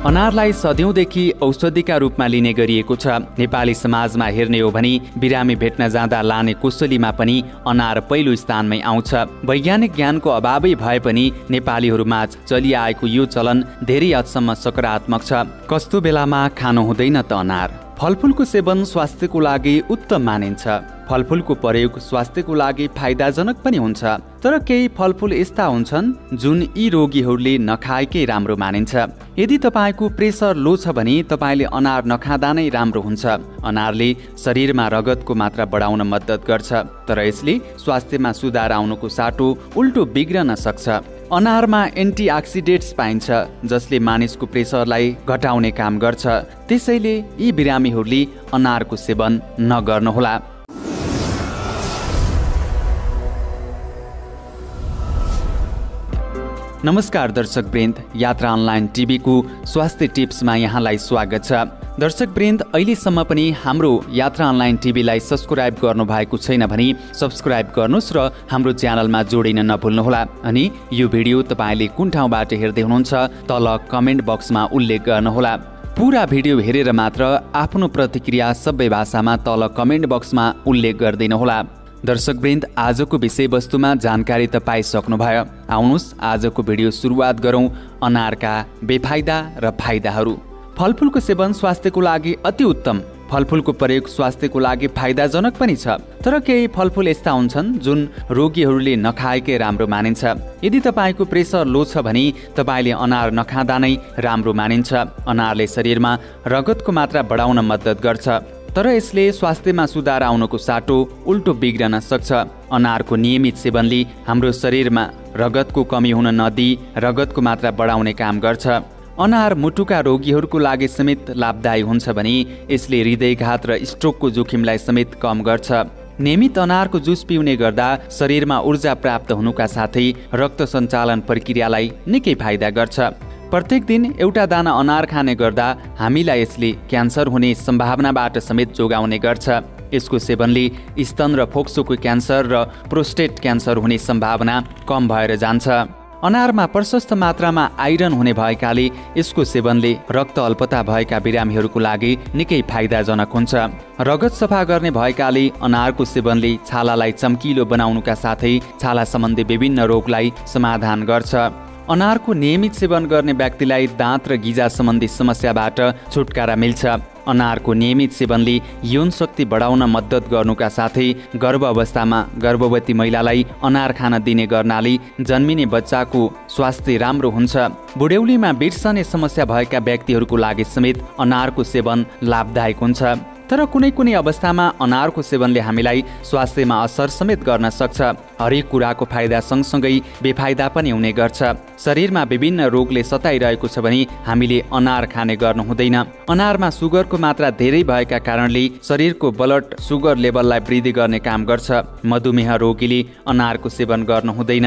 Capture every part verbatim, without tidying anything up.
अनारलाई सदियौंदेखि औषधिका रूपमा लिने गरिएको छ। नेपाली समाजमा हेर्ने हो भने बिरामी भेट्न जाँदा लाने कोसलीमा पनि अनार पहिलो स्थानमै आउँछ। वैज्ञानिक ज्ञानको अभावै भए पनि नेपालीहरूमाझ चलिआएको यो चलन धेरै हदसम्म सकारात्मक छ। कस्तो बेलामा खानु हुँदैन त अनार? फलफुलको सेवन स्वास्थ्यको लागि उत्तम मानिन्छ। फलफुलको प्रयोग स्वास्थ्यको लागि फाइदाजनक पनि हुन्छ। तर केही फलफुल यस्ता हुन्छन् जुन यी रोगीहरूले नखाएकै राम्रो मानिन्छ। यदि तपाईँको प्रेसर लो छ भने तपाईँले अनार नखाँदा नै राम्रो हुन्छ। अनारले शरीरमा रगतको मात्रा बढाउन मद्दत गर्छ, तर यसले स्वास्थ्यमा सुधार आउनुको साटो उल्टो बिग्रन सक्छ। अनारमा एन्टिअक्सिडेन्ट्स पाइन्छ जसले मानिसको प्रेसरलाई घटाउने काम गर्छ। त्यसैले यी बिरामीहरूले अनारको सेवन नगर्नुहोला। नमस्कार दर्शक वृन्द, यात्रा अनलाइन टिभीको स्वास्थ्य टिप्समा यहाँलाई स्वागत छ। दर्शक वृन्द, अहिलेसम्म पनि हाम्रो यात्रा अनलाइन टिभीलाई सब्सक्राइब गर्नु भएको छैन भने सब्सक्राइब गर्नुहोस् र हाम्रो च्यानलमा जोडिन नभुल्नुहोला। अनि यो भिडियो तपाईँले कुन ठाउँबाट हेर्दै हुनुहुन्छ तल कमेन्ट बक्समा उल्लेख गर्नुहोला। पुरा भिडियो हेरेर मात्र आफ्नो प्रतिक्रिया सबै भाषामा तल कमेन्ट बक्समा उल्लेख गरिदिनुहोला। दर्शकवृन्द, आजको विषयवस्तुमा जानकारी त पाइसक्नुभयो। आउनुहोस् आजको भिडियो सुरुवात गरौँ अनारका बेफाइदा र फाइदाहरू। फलफुलको सेवन स्वास्थ्यको लागि अति उत्तम। फलफुलको प्रयोग स्वास्थ्यको लागि फाइदाजनक पनि छ। तर केही फलफुल यस्ता हुन्छन् जुन रोगीहरूले नखाएकै राम्रो मानिन्छ। यदि तपाईँको प्रेसर लो छ भने तपाईँले अनार नखाँदा नै राम्रो मानिन्छ। अनारले शरीरमा रगतको मात्रा बढाउन मद्दत गर्छ, तर यसले स्वास्थ्यमा सुधार आउनुको साटो उल्टो बिग्रन सक्छ। अनारको नियमित सेवनले हाम्रो शरीरमा रगतको कमी हुन नदिई रगतको मात्रा बढाउने काम गर्छ। अनार मुटुका रोगीहरूको लागि समेत लाभदायी हुन्छ भने यसले हृदयघात र स्ट्रोकको जोखिमलाई समेत कम गर्छ। नियमित अनारको जुस पिउने गर्दा शरीरमा ऊर्जा प्राप्त हुनुका साथै रक्त सञ्चालन प्रक्रियालाई निकै फाइदा गर्छ। प्रत्येक दिन एउटा दाना अनार खाने गर्दा हामीलाई यसले क्यान्सर हुने सम्भावनाबाट समेत जोगाउने गर्छ। यसको सेवनले स्तन र फोक्सोको क्यान्सर र प्रोस्टेट क्यान्सर हुने सम्भावना कम भएर जान्छ। अनारमा प्रशस्त मात्रामा आइरन हुने भएकाले यसको सेवनले रक्त अल्पता भएका बिरामीहरूको लागि निकै फाइदाजनक हुन्छ। रगत सफा गर्ने भएकाले अनारको सेवनले छालालाई चम्किलो बनाउनुका साथै छाला सम्बन्धी विभिन्न रोगलाई समाधान गर्छ। अनारको नियमित सेवन गर्ने व्यक्तिलाई दाँत र गिजा सम्बन्धी समस्याबाट छुटकारा मिल्छ। अनारको नियमित सेवनले यौन शक्ति बढाउन मद्दत गर्नुका साथै गर्भ अवस्थामा गर्भवती महिलालाई अनार खान दिने गर्नाले जन्मिने बच्चाको स्वास्थ्य राम्रो हुन्छ। बुढ्यौलीमा बिर्सने समस्या भएका व्यक्तिहरूको लागि समेत अनारको सेवन लाभदायक हुन्छ। तर कुनै कुनै अवस्थामा अनारको सेवनले हामीलाई स्वास्थ्यमा असर समेत गर्न सक्छ। हरेक कुराको फाइदा सँगसँगै बेफाइदा पनि हुने गर्छ। शरीरमा विभिन्न रोगले सताइरहेको छ भने हामीले अनार खाने गर्नु हुँदैन। अनारमा सुगरको मात्रा धेरै भएका कारणले शरीरको ब्लड सुगर लेभललाई वृद्धि गर्ने काम गर्छ। मधुमेह रोगीले अनारको सेवन गर्नु हुँदैन।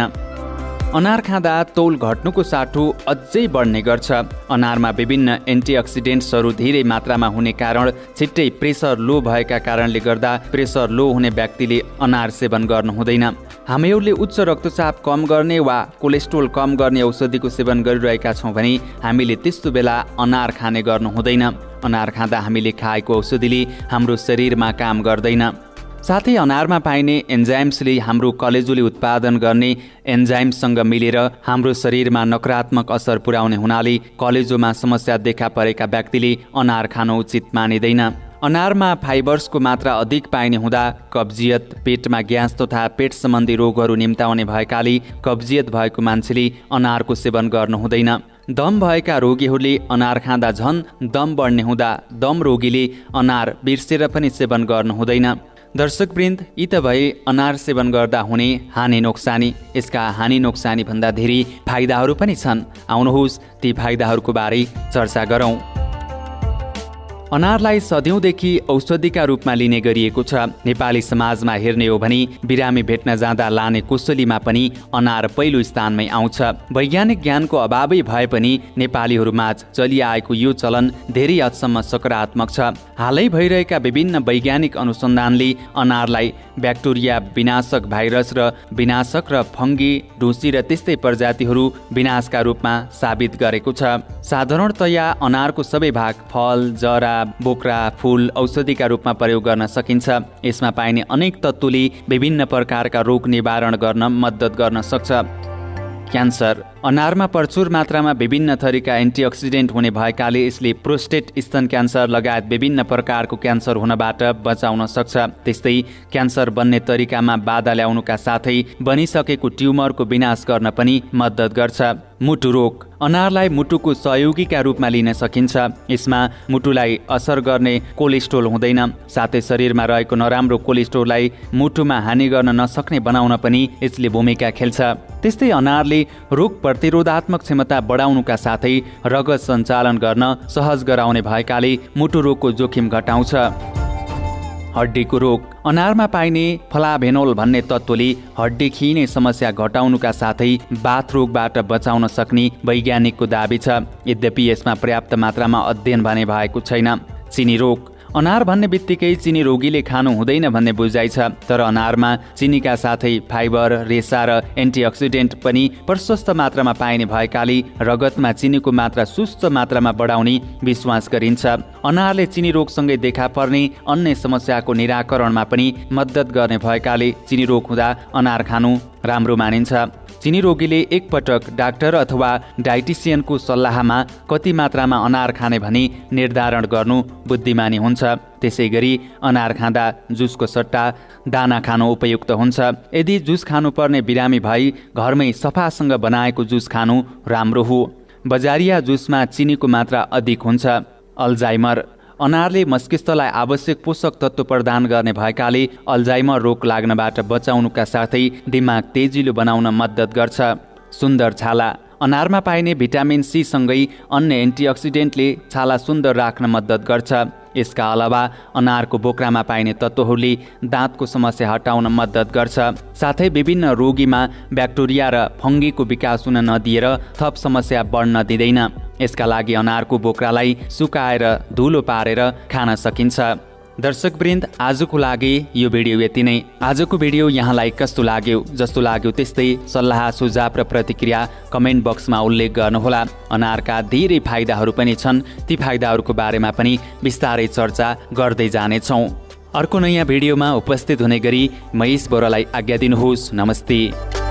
अनार खाँदा तौल घट्नुको साटो अझै बढ्ने गर्छ। अनारमा विभिन्न एन्टिअक्सिडेन्ट्सहरू धेरै मात्रामा हुने कारण छिट्टै प्रेसर लो भएका कारणले गर्दा प्रेसर लो हुने व्यक्तिले अनार सेवन गर्नु हुँदैन। हामीहरूले उच्च रक्तचाप कम गर्ने वा कोलेस्ट्रोल कम गर्ने औषधिको सेवन गरिरहेका छौँ भने हामीले त्यस्तो बेला अनार खाने गर्नु हुँदैन। अनार खाँदा हामीले खाएको औषधिले हाम्रो शरीरमा काम गर्दैन। साथै अनारमा पाइने एन्जाइम्सले हाम्रो कलेजोले उत्पादन गर्ने एन्जाइमसँग मिलेर हाम्रो शरीरमा नकारात्मक असर पुर्याउने हुनाले कलेजोमा समस्या देखा परेका व्यक्तिले अनार खानु उचित मानिँदैन। अनारमा फाइबर्सको मात्रा अधिक पाइने हुँदा कब्जियत, पेटमा ग्यास तथा पेट सम्बन्धी रोगहरू निम्ताउने भएकाले कब्जियत भएको मान्छेले अनारको सेवन गर्नु हुँदैन। दम भएका रोगीहरूले अनार खाँदा झन् दम बढ्ने हुँदा दम रोगीले अनार बिर्सेर पनि सेवन गर्नु हुँदैन। दर्शकवृन्द, यी त भए अनार सेवन गर्दा हुने हानि नोक्सानी। यसका हानि नोक्सानी भन्दा धेरै फाइदाहरू पनि छन्। आउनुहोस् ती फाइदाहरूको बारे चर्चा गरौँ। अनारलाई सदियौंदेखि औषधिका रूपमा लिने गरिएको छ। नेपाली समाजमा हेर्ने हो भने बिरामी भेट्न जाँदा लाने कोसलीमा पनि अनार पहिलो स्थानमै आउँछ। वैज्ञानिक ज्ञानको अभावै भए पनि नेपालीहरूमाझ चलिआएको यो चलन धेरै हदसम्म सकारात्मक छ। हालै भइरहेका विभिन्न वैज्ञानिक अनुसन्धानले अनारलाई ब्याक्टेरिया विनाशक भाइरस र विनाशक र फङ्गी ढुसी र त्यस्तै प्रजातिहरू विनाशका रूपमा साबित गरेको छ। साधारणतया अनारको सबै भाग फल, जरा, बोक्रा, फूल औषधिका रूपमा प्रयोग गर्न सकिन्छ। यसमा पाइने अनेक तत्त्वले विभिन्न प्रकारका रोग निवारण गर्न मद्दत गर्न सक्छ। क्यान्सर। अनारमा प्रचुर मात्रामा विभिन्न थरीका एन्टिअक्सिडेन्ट हुने भएकाले यसले प्रोस्टेट, स्तन क्यान्सर लगायत विभिन्न प्रकारको क्यान्सर हुनबाट बचाउन सक्छ। त्यस्तै क्यान्सर बन्ने तरिकामा बाधा ल्याउनुका साथै बनिसकेको ट्युमरको विनाश गर्न पनि मद्दत गर्छ। मुटु रोग। अनारलाई मुटुको सहयोगीका रूपमा लिन सकिन्छ। यसमा मुटुलाई असर गर्ने कोलेस्ट्रोल हुँदैन, साथै शरीरमा रहेको नराम्रो कोलेस्ट्रोललाई मुटुमा हानि गर्न नसक्ने बनाउन पनि यसले भूमिका खेल्छ। त्यस्तै अनारले रोग प्रतिरोधात्मक क्षमता बढाउनुका साथै रगत सञ्चालन गर्न सहज गराउने भएकाले मुटु रोगको जोखिम घटाउँछ। हड्डीको रोग। अनारमा पाइने फ्लाभेनोल भन्ने तत्त्वले हड्डी खिने समस्या घटाउनुका साथै बाथ रोगबाट बचाउन सक्ने वैज्ञानिकको दाबी छ। यद्यपि यसमा पर्याप्त मात्रामा अध्ययन भने भएको छैन। चिनी रोग। अनार भन्ने बित्तिकै चिनी रोगीले खानु हुँदैन भन्ने बुझाइ छ, तर अनारमा चिनीका साथै फाइबर, रेसा र एन्टिअक्सिडेन्ट पनि प्रशस्त मात्रामा पाइने भएकाले रगतमा चिनीको मात्रा सुस्त मात्रामा बढाउने विश्वास गरिन्छ। अनारले चिनी रोगसँगै देखा पर्ने अन्य समस्याको निराकरणमा पनि मद्दत गर्ने भएकाले चिनी रोग हुँदा अनार खानु राम्रो मानिन्छ। चिनी रोगीले एकपटक डाक्टर अथवा डाइटिसियनको सल्लाहमा कति मात्रामा अनार खाने भनी निर्धारण गर्नु बुद्धिमानी हुन्छ। त्यसै गरी अनार खाँदा जुसको सट्टा दाना खानु उपयुक्त हुन्छ। यदि जुस खानुपर्ने बिरामी भई घरमै सफासँग बनाएको जुस खानु राम्रो हो। बजारिया जुसमा चिनीको मात्रा अधिक हुन्छ। अल्जाइमर। अनारले मस्तिष्कलाई आवश्यक पोषक तत्त्व प्रदान गर्ने भएकाले अल्जाइमर रोग लाग्नबाट बचाउनुका साथै दिमाग तेजिलो बनाउन मद्दत गर्छ। सुन्दर छाला। अनारमा पाइने भिटामिन सी सँगै अन्य एन्टिअक्सिडेन्टले छाला सुन्दर राख्न मद्दत गर्छ। यसका अलावा अनारको बोक्रामा पाइने तत्त्वहरूले दाँतको समस्या हटाउन मद्दत गर्छ, साथै विभिन्न रोगीमा ब्याक्टेरिया र फङ्गीको विकास हुन नदिएर थप समस्या बढ्न दिँदैन। यसका लागि अनारको बोक्रालाई सुकाएर धुलो पारेर खान सकिन्छ। दर्शकवृन्द, आजको लागि यो भिडियो यति नै। आजको भिडियो यहाँलाई कस्तो लाग्यो? जस्तो लाग्यो त्यस्तै सल्लाह, सुझाव र प्रतिक्रिया कमेन्ट बक्समा उल्लेख गर्नुहोला। अनारका धेरै फाइदाहरू पनि छन्, ती फाइदाहरूको बारेमा पनि विस्तारै चर्चा गर्दै जानेछौँ। अर्को नयाँ भिडियोमा उपस्थित हुने गरी महेश बोरालाई आज्ञा दिनुहोस्। नमस्ते।